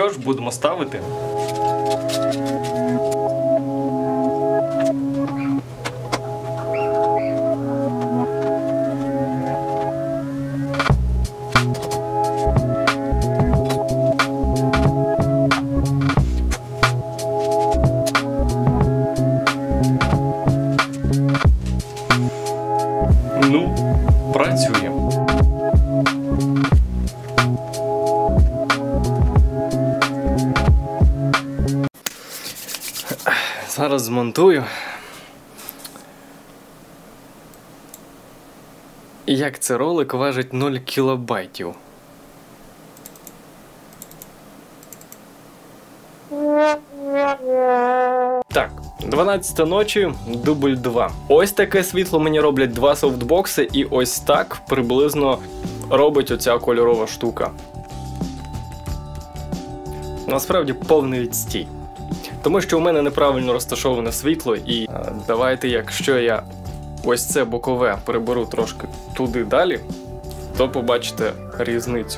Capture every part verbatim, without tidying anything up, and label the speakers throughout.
Speaker 1: що ж, будемо ставити. Ну, працює. Зараз змонтую. Як це ролик важить нуль кілобайтів. Так, дванадцята ночі, дубль два. Ось таке світло мені роблять два софтбокси, і ось так приблизно робить оця кольорова штука. Насправді повний відстій. Тому що у мене неправильно розташоване світло, і а, давайте, якщо я ось це бокове переберу трошки туди далі, то побачите різницю.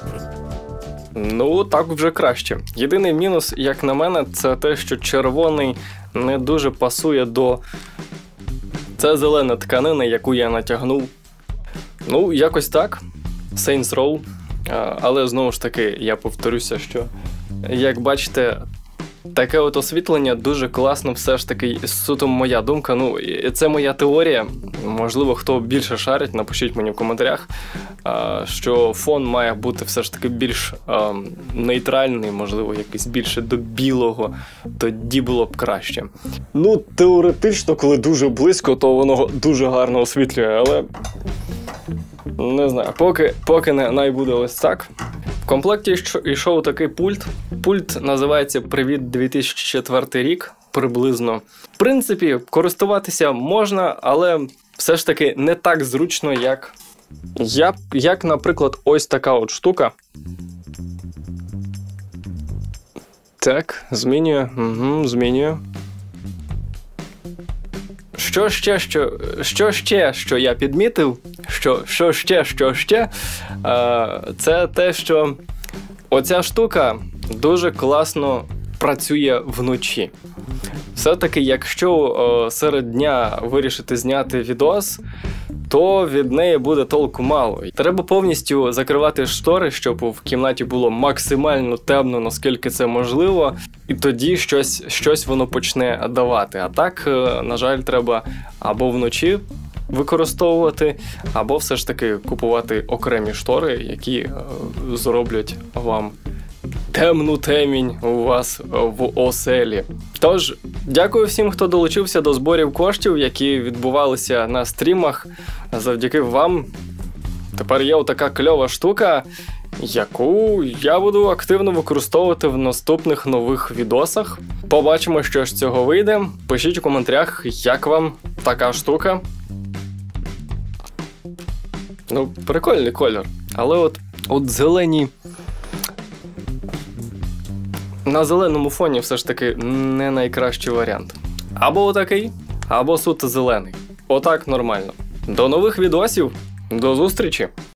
Speaker 1: Ну, так вже краще. Єдиний мінус, як на мене, це те, що червоний не дуже пасує до... Це зелена тканина, яку я натягнув. Ну, якось так. Saints Row. А, але, знову ж таки, я повторюся, що, як бачите, таке от освітлення дуже класно, все ж таки, суто моя думка, ну, це моя теорія, можливо, хто більше шарить, напишіть мені в коментарях, що фон має бути все ж таки більш нейтральний, можливо, якийсь більше до білого, тоді було б краще. Ну, теоретично, коли дуже близько, то воно дуже гарно освітлює, але не знаю, поки, поки не найбуде ось так. В комплекті йшов такий пульт. Пульт називається «Привіт дві тисячі четвертий рік», приблизно. В принципі, користуватися можна, але все ж таки не так зручно, як, як, як наприклад, ось така от штука. Так, змінюю, угу, змінюю. Що ще, що, що ще, що я підмітив, що, що ще, що ще, е, це те, що оця штука дуже класно працює вночі. Все-таки, якщо е, серед дня вирішити зняти відос, то від неї буде толку мало. Треба повністю закривати штори, щоб в кімнаті було максимально темно, наскільки це можливо, і тоді щось, щось воно почне давати. А так, на жаль, треба або вночі використовувати, або все ж таки купувати окремі штори, які е, зроблять вам темну темінь у вас в оселі. Тож, дякую всім, хто долучився до зборів коштів, які відбувалися на стрімах. Завдяки вам тепер є отака кльова штука, яку я буду активно використовувати в наступних нових відосах. Побачимо, що ж з цього вийде. Пишіть у коментарях, як вам така штука. Ну, прикольний кольор. Але от, от зелені... На зеленому фоні все ж таки не найкращий варіант. Або отакий, або суто зелений. Отак нормально. До нових відосів, до зустрічі!